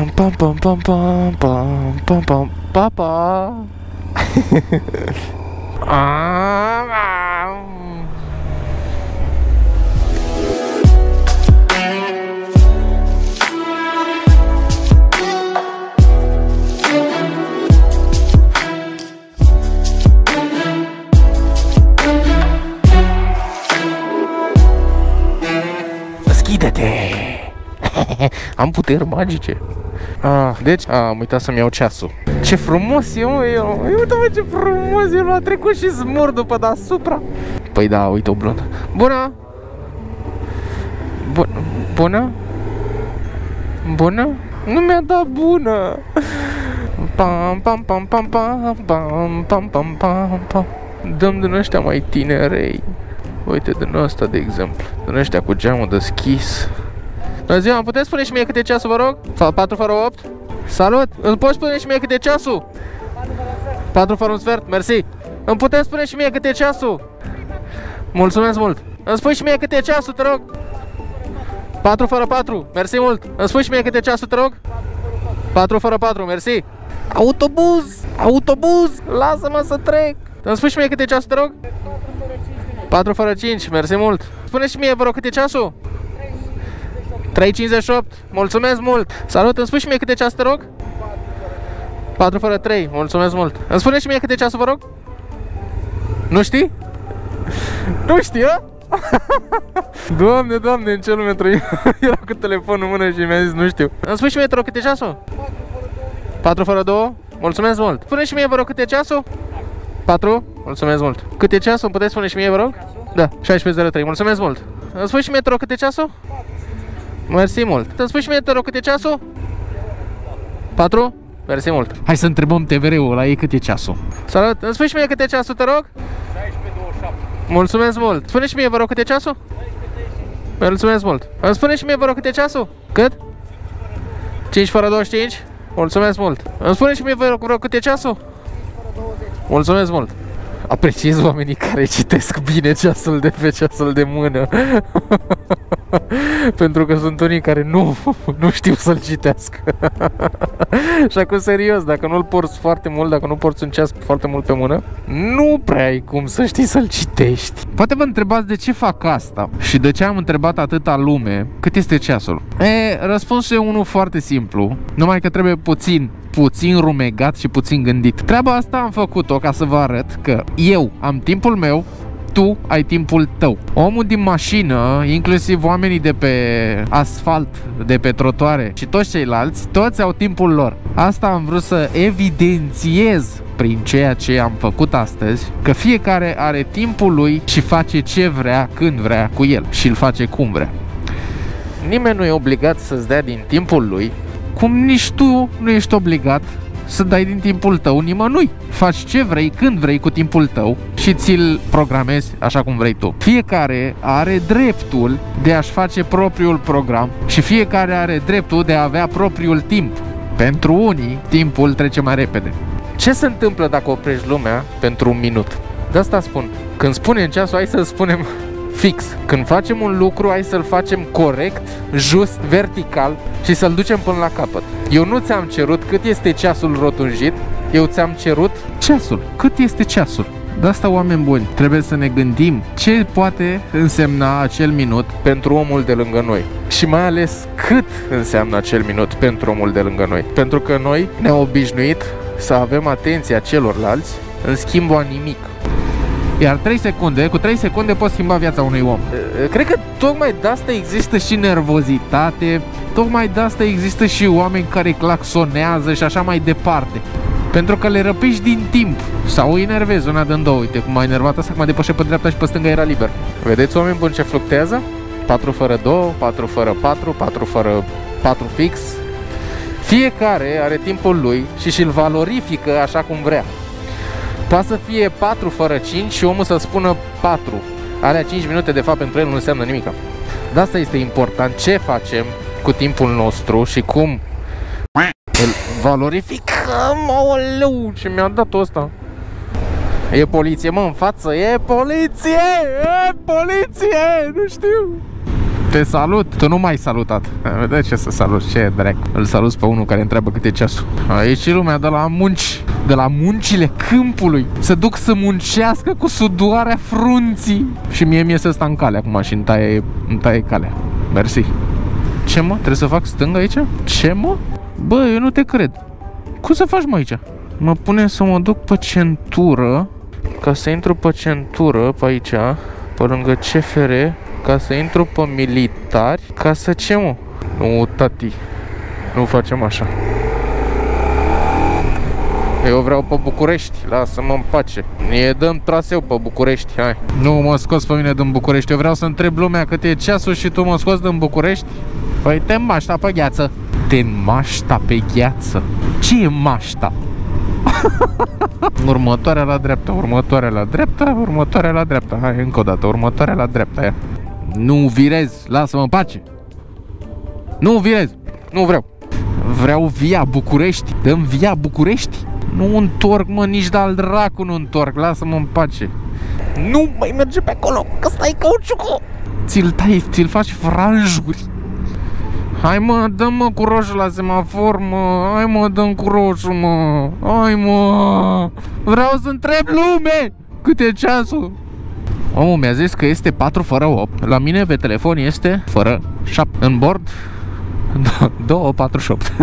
pam pam pam pam pam pam pam papa. Deschide-te! Am puteri magice. Deci, am uitat să-mi iau ceasul. Ce frumos e, mă, uite-mă ce frumos e, l-a trecut și zmur după deasupra. Păi da, uite o blondă. Bună! Bună? Bună? Nu mi-a dat bună! Pam pam pam pam pam pam pam pam pam pam. Dăm din ăștia mai tinerei. Uite din ăsta, de exemplu. Din ăștia cu geamul deschis. Bună ziua, îmi puteți spune și mie cât e ceasul, vă rog? 4 fără 8? Salut! Îmi poți spune și mie cât e ceasul? 4 fără un sfert, mersi! Îmi puteți spune și mie cât e ceasul? Mulțumesc mult! Îmi spui și mie cât e ceasul, te rog? 4 fără 4, mersi mult! Îmi spui și mie cât e ceasul, te rog? 4 fără 4, mersi! Autobuz! Autobuz! Lasă-mă să trec! Îmi spui și mie cât e ceasul, te rog? 4 fără 5, mersi mult! Spune și mie, vă rog, cât e ceasul? 3,58, mulțumesc mult! Salut, îmi spui și mie cât e ceasul, te rog? 4 fără 3, mulțumesc mult! Îmi spune și mie cât e ceasul, vă rog? Nu știi? Nu știi, a? Doamne, doamne, în ce lume trăim? Era cu telefonul în mână și mi-a zis, nu știu. Îmi spui și mie, te rog, cât e ceasul? 4 fără 2, mulțumesc mult! Spune și mie, vă rog, cât e ceasul? 4, mulțumesc mult! Cât e ceasul, îmi puteți spune și mie, vă rog? Da, 16:03, mulțumesc mult! Îmi spui și mie, te rog, cât e ceasul? Mersi mult! Îmi spui și mie, te rog, cât e ceasul? 4? Mersi mult! Hai să întrebăm TVR-ul la ei cât e ceasul. Salut! Îmi spui și mie cât e ceasul, te rog? 16:27. Mulțumesc mult! Spune și mie, vă rog, cât e ceasul? 16:13. Mulțumesc mult! Îmi spune și mie, vă rog, cât e ceasul? Cât? 5 fără 25. Mulțumesc mult! Îmi spune și mie, vă rog, cât e ceasul? 5 fără 20. Mulțumesc mult! Apreciez oamenii care citesc bine ceasul de pe ceasul de mână. Pentru că sunt unii care nu știu să-l citească. Și acum serios, dacă nu-l porți foarte mult, dacă nu porți un ceas foarte mult pe mână, nu prea ai cum să știi să-l citești. Poate vă întrebați de ce fac asta și de ce am întrebat atâta lume cât este ceasul. Răspunsul e unul foarte simplu, numai că trebuie puțin rumegat și puțin gândit. Treaba asta am făcut-o ca să vă arăt că eu am timpul meu, tu ai timpul tău. Omul din mașină, inclusiv oamenii de pe asfalt, de pe trotuare și toți ceilalți, toți au timpul lor. Asta am vrut să evidențiez prin ceea ce am făcut astăzi, că fiecare are timpul lui și face ce vrea, când vrea cu el și îl face cum vrea. Nimeni nu e obligat să-ți dea din timpul lui, cum nici tu nu ești obligat să dai din timpul tău nimănui. Faci ce vrei, când vrei cu timpul tău și ți-l programezi așa cum vrei tu. Fiecare are dreptul de a-și face propriul program și fiecare are dreptul de a avea propriul timp. Pentru unii, timpul trece mai repede. Ce se întâmplă dacă oprești lumea pentru un minut? De asta spun. Când spunem ceasul, hai să spunem fix. Când facem un lucru, hai să-l facem corect, just, vertical și să-l ducem până la capăt. Eu nu ți-am cerut cât este ceasul rotunjit, eu ți-am cerut ceasul. Cât este ceasul? De asta, oameni buni, trebuie să ne gândim ce poate însemna acel minut pentru omul de lângă noi. Și mai ales cât înseamnă acel minut pentru omul de lângă noi. Pentru că noi ne-am obișnuit să avem atenția celorlalți în schimbul a nimic. Iar 3 secunde, cu 3 secunde poți schimba viața unui om. Cred că tocmai de asta există și nervozitate, tocmai de asta există și oameni care claxonează și așa mai departe. Pentru că le răpești din timp sau o enervezi una din două. Uite cum a enervat asta, cum a depășit pe dreapta și pe stânga era liber. Vedeți, oameni buni, ce fluctuează? 4 fără 2, 4 fără 4, 4 fără 4 fix. Fiecare are timpul lui și îl valorifică așa cum vrea. Poate să fie 4 fără 5 și omul să spună 4. Alea 5 minute de fapt pentru el nu înseamnă nimic. De asta este important ce facem cu timpul nostru și cum îl valorificăm. Aoleu, ce mi-a dat ăsta. E poliție, mă, în față, e poliție! E poliție! Nu știu! Te salut! Tu nu m-ai salutat. De ce să salut? Ce dracu? Îl salut pe unul care întreabă cât e ceasul. Aici e lumea de la munci. De la muncile câmpului. Se duc să muncească cu sudoarea frunții. Și mie mi-e să sta în cale acum și îmi taie calea. Mersi. Ce mă? Trebuie să fac stânga aici? Ce mă? Bă, eu nu te cred. Cum să faci mă aici? Mă pune să mă duc pe centură. Ca să intru pe centură, pe aici, pe lângă CFR, ca să intru pe militari, ca să ce mă? Nu, tati, nu facem așa. Eu vreau pe București, lasă-mă în pace. Ne dăm traseu pe București, hai. Nu mă scos pe mine din București, eu vreau să întreb lumea cât e ceasul și tu mă scoți din București? Păi te mașta pe gheață. Te mașta pe gheață? Ce e mașta? Următoarea la dreapta, următoarea la dreapta, următoarea la dreapta. Hai, încă o dată, următoarea la dreapta aia. Nu virez, lasă-mă în pace. Nu virez, nu vreau. Vreau via București, dăm via București. Nu întorc, mă, nici de-al dracu nu întorc, lasă-mă în pace. Nu mai merge pe acolo, că stai cauciucul. Ți-l tai, ți-l faci franjuri. Hai mă, dă-mă cu roșu la semafor, mă. Hai mă, dă-mi cu roșu, mă. Hai mă. Vreau să întreb lume cât e ceasul. Omul mi-a zis că este 4 fără 8. La mine pe telefon este fără 7. În bord 2:48.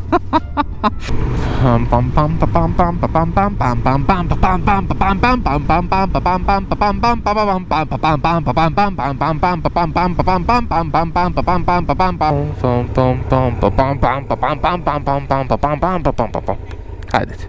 Haideți.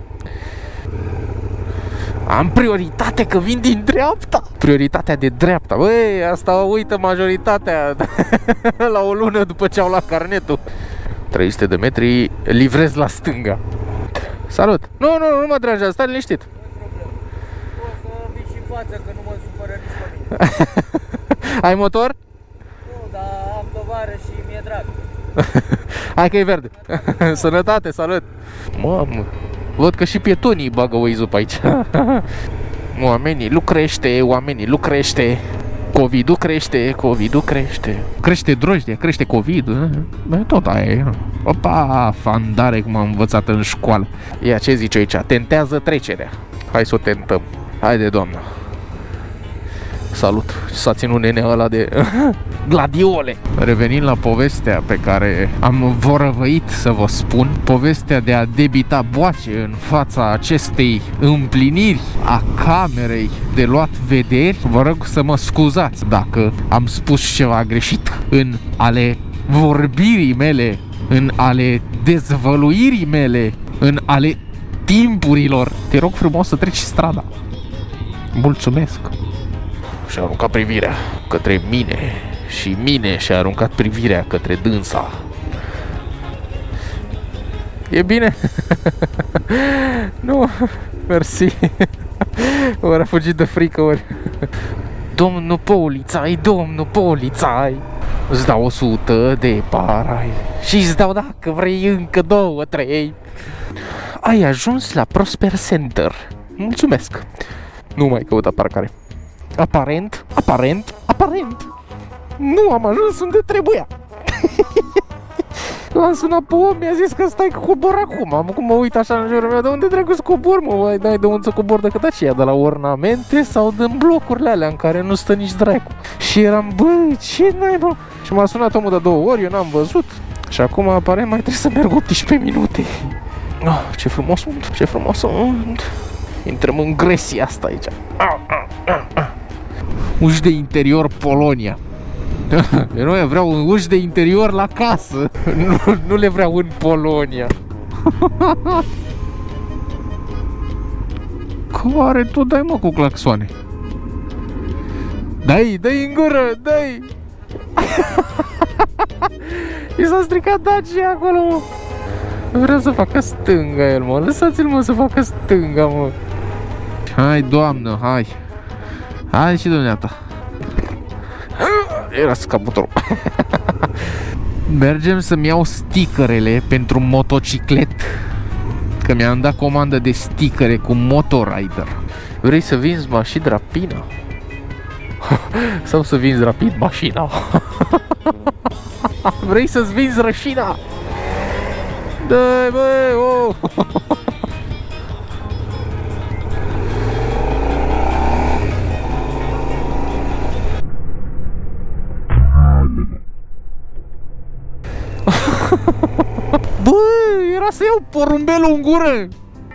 Am prioritate că vin din dreapta. Prioritatea de dreapta. Băi, asta uită majoritatea. La o lună după ce au luat carnetul. 300 de metri, livrez la stânga. Salut. Nu mă deranjează, stai liniștit. O să vii și în față, că nu mă supără nici pe mine. Ai motor? Nu, dar am tovară și mi-e drag. Hai că e verde. Sănătate, salut. Mamă, văd că și pietonii bagă Waze-ul pe aici. Oamenii lucrește, oamenii lucrește. Covid-ul crește, Covid-ul crește. Crește drojdia, crește Covid. Tot aia e. Opa, fandare cum am învățat în școală. Ia, ce zice aici? Tentează trecerea. Hai să o tentăm. Haide, doamnă. Salut. S-a ținut nenea ăla de gladiole. Revenind la povestea pe care am vorăvăit să vă spun, povestea de a debita boace în fața acestei împliniri a camerei de luat vederi, vă rog să mă scuzați dacă am spus ceva greșit în ale vorbirii mele, în ale dezvăluirii mele, în ale timpurilor. Te rog frumos să treci strada. Mulțumesc. Și-a aruncat privirea către mine și mine și-a aruncat privirea către dânsa. E bine? Nu, mersi. Ori a fugit de frică, ori. Domnul polițai, domnul polițai, îți dau 100 de parai și îți dau dacă vrei încă 2, 3. Ai ajuns la Prosper Center. Mulțumesc. Nu mai căuta parcare. Aparent. Nu am ajuns unde trebuia. L-am sunat pe om, mi-a zis că stai că cobor acum. Cum mă uit așa în jurul meu, de unde dracu să cobor, mă? N-ai de unde să cobor decât aceea, de la ornamente sau din blocurile alea în care nu stă nici dracu. Și eram, bă, ce n-ai, bă? Și m-a sunat omul de 2 ori, eu n-am văzut. Și acum aparent mai trebuie să merg 18 minute. Oh, ce frumos sunt, ce frumos sunt. Intrăm în gresia asta aici. Uși de interior Polonia. Eu vreau uși de interior la casă. Nu le vreau în Polonia. Care tu dai, mă, cu claxoane? Dai în gură, dai. I s-a stricat Dacia acolo, mă. Vreau să facă stânga el, mă. Lăsați-l, mă, să facă stânga, mă. Hai, doamnă, hai. Hai și dumneata. Era scaputorul. Mergem să-mi iau stickerele pentru motociclet. Că mi-am dat comandă de stickere cu Motorrider. Vrei să vinzi mașini rapina? Sau să vinzi rapid mașina. Vrei să-ți vinzi rășina? Dă-i, băi, oh! Bă, era să iau porumbelul în gură.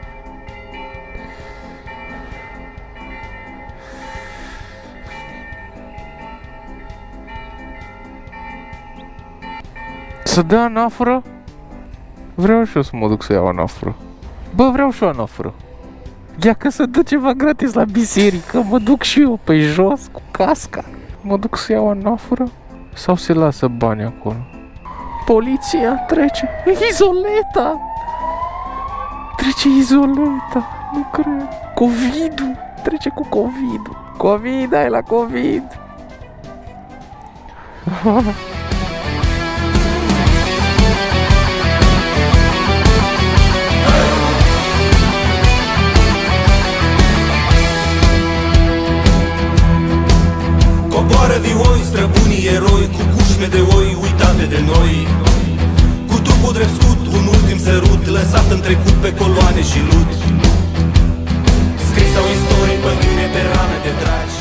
Să dea anafră? Vreau și eu să mă duc să iau anafră. Bă, vreau și eu anafră. Ia că să dă ceva gratis la biserică. Mă duc și eu pe jos cu casca. Mă duc să iau anafră? Sau se lasă bani acolo? Poliția trece. Izoleta! Trece izoleta. Nu cred. Covid-ul. Trece cu Covid-ul. Covid, ai la Covid. Coboară vioi, străbunii eroi, cu cușme de oi uitate de noi, cu trupul drept scut, un ultim sărut lăsat în trecut pe coloane și lut. Scris au istorii, băgâne pe rame de dragi.